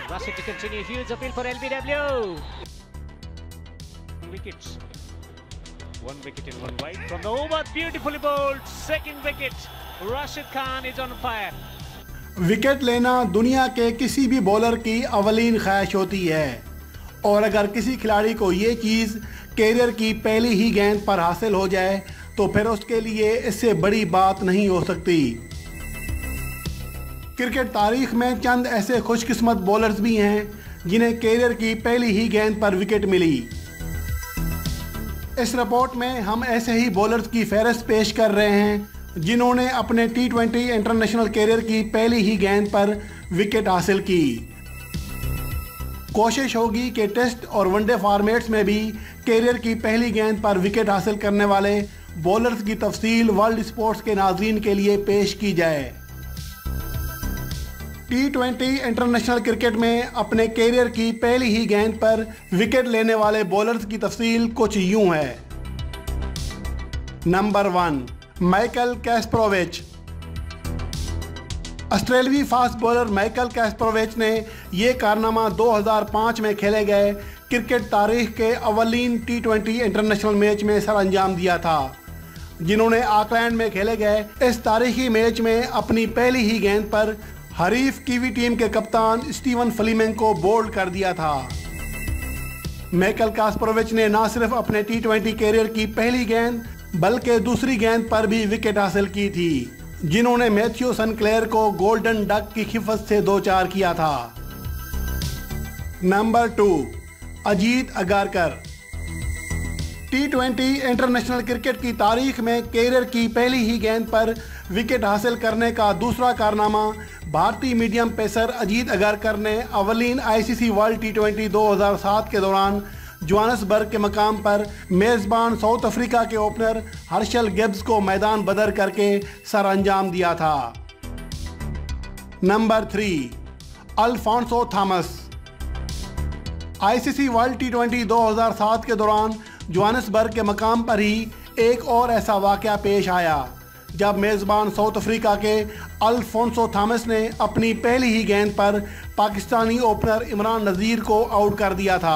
Russell to continue. Huge appeal for LBW. Wickets. One wicket in one wide from the over. Beautifully bowled. Second wicket. Rashid Khan is on fire. Wicket लेना दुनिया के किसी भी bowler की अवलीन ख्वाहिश होती है और अगर किसी खिलाड़ी को ये चीज़ कैरियर की पहली ही गेंद पर हासिल हो जाए तो फिर उसके लिए इससे बड़ी बात नहीं हो सकती। क्रिकेट तारीख में चंद ऐसे खुशकिस्मत बॉलर्स भी हैं जिन्हें कैरियर की पहली ही गेंद पर विकेट मिली। इस रिपोर्ट में हम ऐसे ही बॉलर्स की फहरिस्त पेश कर रहे हैं जिन्होंने अपने T20 इंटरनेशनल कैरियर की पहली ही गेंद पर विकेट हासिल की। कोशिश होगी कि टेस्ट और वनडे फॉर्मेट्स में भी कैरियर की पहली गेंद पर विकेट हासिल करने वाले बॉलर्स की तफसील वर्ल्ड स्पोर्ट्स के नाज़रीन के लिए पेश की जाए। T20 इंटरनेशनल क्रिकेट में अपने कैरियर की पहली ही गेंद पर विकेट लेने वाले बॉलर्स की तफसील कुछ यूं है। Number 1, Michael Kasprowicz. ऑस्ट्रेलियाई फास्ट बॉलर माइकल कैस्परोविच ने ये कारनामा 2005 में खेले गए क्रिकेट तारीख के अवलीन T20 इंटरनेशनल मैच में सर अंजाम दिया था, जिन्होंने ऑकलैंड में खेले गए इस तारीखी मैच में अपनी पहली ही गेंद पर हरीफ कीवी टीम के कप्तान स्टीवन फ्लेमिंग को बोल्ड कर दिया था। माइकल कैस्परोविच ने न सिर्फ अपने T20 कैरियर की पहली गेंद बल्कि दूसरी गेंद पर भी विकेट हासिल की थी, जिन्होंने मैथ्यू सनक्लेयर को गोल्डन डक की खिफत से 2-4 किया था। Number 2, Ajit Agarkar. T20 international cricket की तारीख में कैरियर की पहली ही गेंद पर विकेट हासिल करने का दूसरा कारनामा भारतीय मीडियम पेसर अजीत अगारकर ने अवलीन ICC वर्ल्ड T20 2007 के दौरान जोहान्सबर्ग के मकाम पर मेज़बान साउथ अफ्रीका के ओपनर हर्शल गिब्स को मैदान बदर करके सर अंजाम दिया था। Number 3, Alfonso Thomas. ICC world T20 2007 के दौरान जोहान्सबर्ग के मकाम पर ही एक और ऐसा वाक़या पेश आया जब मेज़बान साउथ अफ्रीका के अल्फोंसो थॉमस ने अपनी पहली ही गेंद पर पाकिस्तानी ओपनर इमरान नज़ीर को आउट कर दिया था।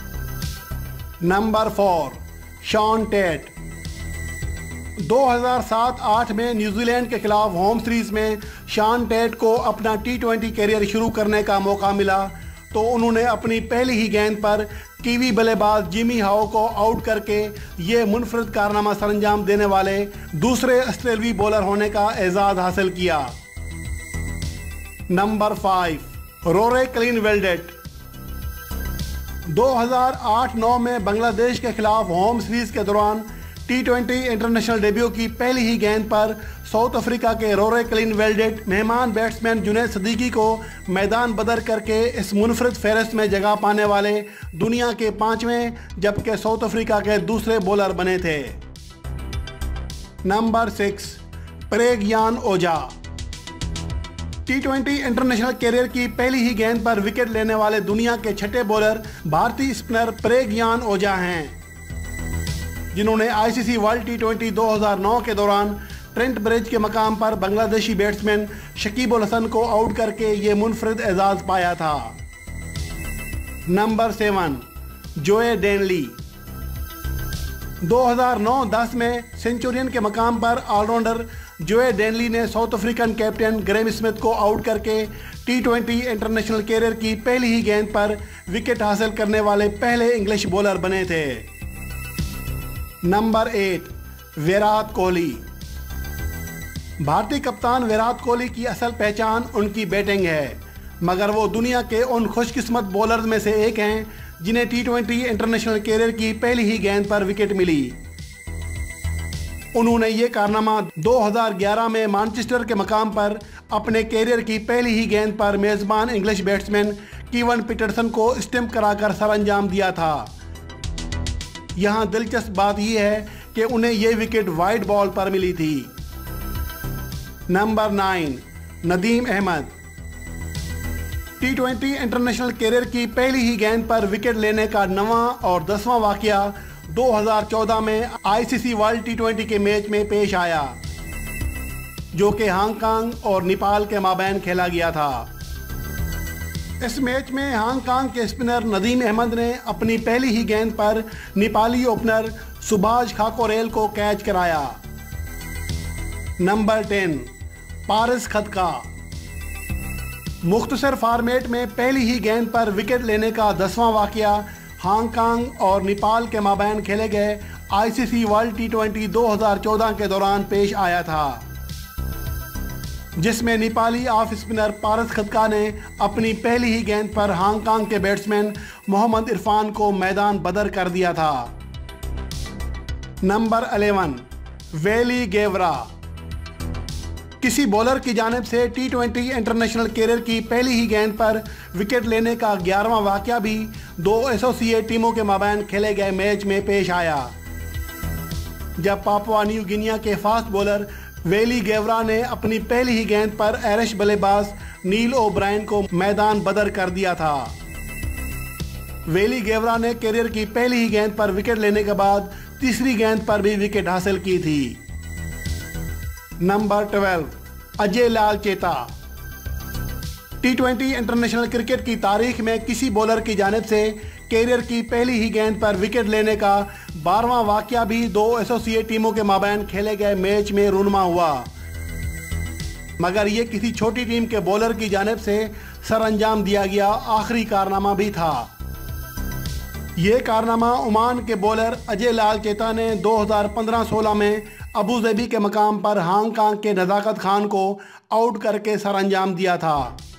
Number 4, Shaun Tait. 2007-8 में न्यूजीलैंड के खिलाफ होम सीरीज़ में शॉन टेट को अपना T20 कैरियर शुरू करने का मौका मिला तो उन्होंने अपनी पहली ही गेंद पर कीवी बल्लेबाज जिमी हाउ को आउट करके ये मुनफरद कारनामा सरंजाम देने वाले दूसरे ऑस्ट्रेलियाई बॉलर होने का एजाज़ हासिल किया। नंबर 5, रोरे क्लीनवेल्डेट। 2008-9 में बांग्लादेश के खिलाफ होम सीरीज़ के दौरान T20 इंटरनेशनल डेब्यू की पहली ही गेंद पर साउथ अफ्रीका के रोरे क्लीनवेल्डेट मेहमान बैट्समैन जुनैद सिद्दीकी को मैदान बदर करके इस मुनफरद फहरिस्त में जगह पाने वाले दुनिया के 5वें जबकि साउथ अफ्रीका के दूसरे बॉलर बने थे। Number 6, Pragyan Ojha. T20 international career की पहली ही गेंद पर विकेट लेने वाले दुनिया के छठे बॉलर भारतीय स्पिनर प्रेग्यान ओझा हैं, जिन्होंने ICC वर्ल्ड T20 2009 के दौरान ट्रेंट ब्रिज के मकाम पर बांग्लादेशी बैट्समैन शकीब उल हसन को आउट करके ये मुनफरद एजाज़ पाया था। नंबर 7, जोए डेनली। 2009-10 में सेंचुरियन के मकाम पर ऑलराउंडर जोए डेनली ने South African captain Graeme Smith को आउट करके T20 इंटरनेशनल कैरियर की पहली ही गेंद पर विकेट हासिल करने वाले पहले इंग्लिश बॉलर बने थे। नंबर 8, विराट कोहली। भारतीय कप्तान विराट कोहली की असल पहचान उनकी बैटिंग है, मगर वो दुनिया के उन खुशकिस्मत बॉलर्स में से एक हैं जिन्हें T20 इंटरनेशनल कैरियर की पहली ही गेंद पर विकेट मिली। उन्होंने ये कारनामा 2011 में मैनचेस्टर के मकाम पर अपने कैरियर की पहली ही गेंद पर मेज़बान इंग्लिश बैट्समैन कीवन पीटरसन को स्टंप कराकर सर अंजाम दिया था। यहाँ दिलचस्प बात यह है कि उन्हें यह विकेट वाइड बॉल पर मिली थी। Number 9, Nadeem Ahmed. T20 international career की पहली ही गेंद पर विकेट लेने का 9वां और 10वां वाकया 2014 में ICC वर्ल्ड T20 के मैच में पेश आया, जो कि हांगकांग और नेपाल के माबैन खेला गया था। इस मैच में हांगकांग के स्पिनर नदीम अहमद ने अपनी पहली ही गेंद पर नेपाली ओपनर सुभाष खाकोरेल को कैच कराया। नंबर 10 पारस खदका। मुख्तसर फॉर्मेट में पहली ही गेंद पर विकेट लेने का 10वां वाकया हांगकांग और नेपाल के माबैन खेले गए आईसीसी वर्ल्ड टी20 2014 के दौरान पेश आया था, जिसमें नेपाली ऑफ स्पिनर पारस खदका ने अपनी पहली ही गेंद पर हांगकांग के बैट्समैन मोहम्मद इरफान को मैदान बदर कर दिया था। Number 11 Willie Gavera. किसी बॉलर की जानिब से टी20 इंटरनेशनल कैरियर की पहली ही गेंद पर विकेट लेने का 11वां वाकया भी दो एसोसिएट टीमों के माबैन खेले गए मैच में पेश आया, जब पापुआ न्यू गिनिया के फास्ट बॉलर वेली गेवरा ने अपनी पहली ही गेंद पर आयरिश बल्लेबाज नील ओब्रायन को मैदान बदर कर दिया था। वेली गेवरा ने कैरियर की पहली ही गेंद पर विकेट लेने के बाद तीसरी गेंद पर भी विकेट हासिल की थी। नंबर 12 अजय लाल चेता। टी20 इंटरनेशनल क्रिकेट की तारीख में किसी बॉलर की जानिब से कैरियर की पहली ही गेंद पर विकेट लेने का 12वां वाकया भी दो एसोसिएट टीमों के माबैन खेले गए मैच में रूनुमा हुआ, मगर ये किसी छोटी टीम के बॉलर की जानिब से सरअंजाम दिया गया आखिरी कारनामा भी था। ये कारनामा ओमान के बॉलर अजय लाल चेता ने 2015-16 में अबू धाबी के मकाम पर हांगकांग के नज़ाकत खान को आउट करके सरअंजाम दिया था।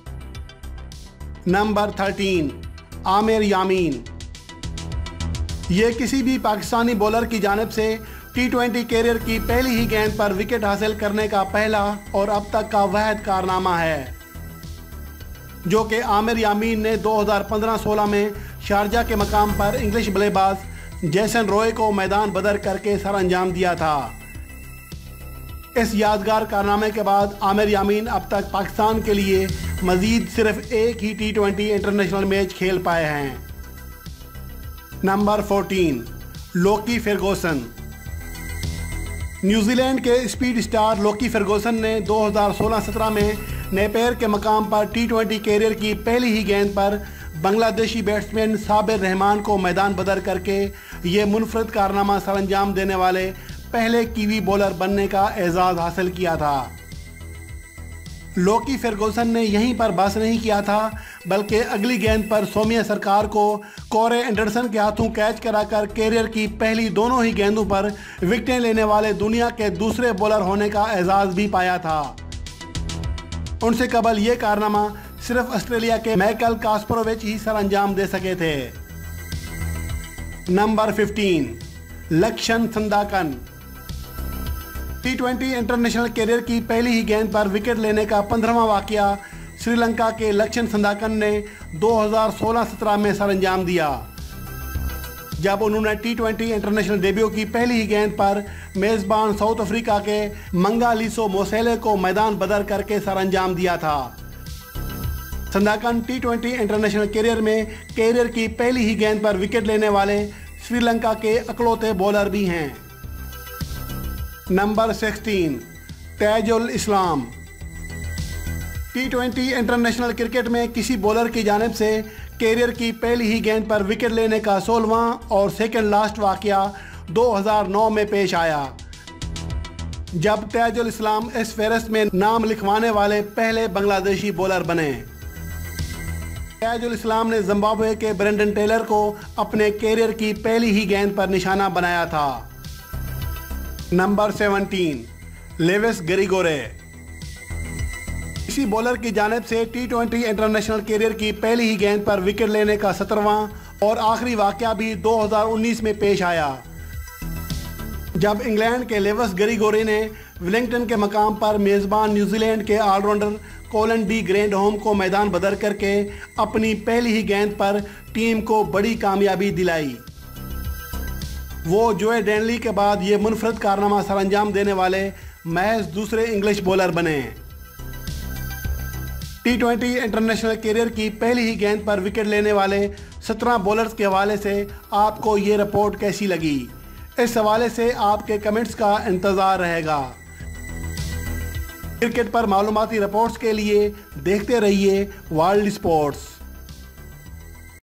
नंबर 13 आमिर यामीन। ये किसी भी पाकिस्तानी बॉलर की जानिब से टी20 कैरियर की पहली ही गेंद पर विकेट हासिल करने का पहला और अब तक का वाहिद कारनामा है, जो कि आमिर यामीन ने 2015-16 में शारजा के मकाम पर इंग्लिश बल्लेबाज जैसन रॉय को मैदान बदर करके सरअंजाम दिया था। इस यादगार कारनामे के बाद आमिर यामीन अब तक पाकिस्तान के लिए मजीद सिर्फ एक ही टी20 इंटरनेशनल मैच खेल पाए हैं। Number 14 Lockie Ferguson. न्यूजीलैंड के स्पीड स्टार लोकी फर्गूसन ने 2016-17 में नेपियर के मकाम पर टी20 कैरियर की पहली ही गेंद पर बांग्लादेशी बैट्समैन साबिर रहमान को मैदान बदर करके ये मुनफरद कारनामा सरअंजाम देने वाले पहले कीवी बॉलर बनने का एजाज़ हासिल किया था। लोकी फर्गूसन ने यहीं पर बस नहीं किया था, बल्कि अगली गेंद पर सौम्या सरकार को कोरे एंडरसन के हाथों कैच कराकर कैरियर की पहली दोनों ही गेंदों पर विकेटें लेने वाले दुनिया के दूसरे बॉलर होने का एजाज़ भी पाया था। उनसे कबल ये कारनामा सिर्फ ऑस्ट्रेलिया के माइकल कास्परोविच ही सरअंजाम दे सके थे। नंबर 15 लक्षण संदाकन। टी20 इंटरनेशनल कैरियर की पहली ही गेंद पर विकेट लेने का 15वां वाकया श्रीलंका के लक्षण संदाकन ने 2016-17 में सरअंजाम दिया, जब उन्होंने टी20 इंटरनेशनल डेब्यू की पहली ही गेंद पर मेज़बान साउथ अफ्रीका के मंगालिसो मोसेले को मैदान बदर करके सरअंजाम दिया था। संदाकन टी20 इंटरनेशनल कैरियर में कैरियर की पहली ही गेंद पर विकेट लेने वाले श्रीलंका के अकलौते बॉलर भी हैं। नंबर 16 ताजुल इस्लाम। टी20 इंटरनेशनल क्रिकेट में किसी बॉलर की जानिब से कैरियर की पहली ही गेंद पर विकेट लेने का 16वां और सेकंड लास्ट वाकया 2009 में पेश आया, जब ताजुल इस्लाम इस फहरिस्त में नाम लिखवाने वाले पहले बांग्लादेशी बॉलर बने। ताजुल इस्लाम ने जिम्बाब्वे के ब्रेंडन टेलर को अपने कैरियर की पहली ही गेंद पर निशाना बनाया था। Number 17 Lewis Grigore. इसी बॉलर की जानिब से टी20 इंटरनेशनल कैरियर की पहली ही गेंद पर विकेट लेने का 17वां और आखिरी वाकया भी 2019 में पेश आया, जब इंग्लैंड के लेविस ग्रिगोरे ने वेलिंगटन के मकाम पर मेज़बान न्यूजीलैंड के ऑलराउंडर कोलन डी ग्रैंडहोम को मैदान बदर करके अपनी पहली ही गेंद पर टीम को बड़ी कामयाबी दिलाई। वो जोए डेनली के बाद ये मुनफरद कारनामा सरअंजाम देने वाले महज दूसरे इंग्लिश बॉलर बने। टी20 इंटरनेशनल कैरियर की पहली ही गेंद पर विकेट लेने वाले 17 बॉलर्स के हवाले से आपको ये रिपोर्ट कैसी लगी? इस हवाले से आपके कमेंट्स का इंतज़ार रहेगा। क्रिकेट पर मालूमाती रिपोर्ट्स के लिए देखते रहिए वर्ल्ड स्पोर्ट्स।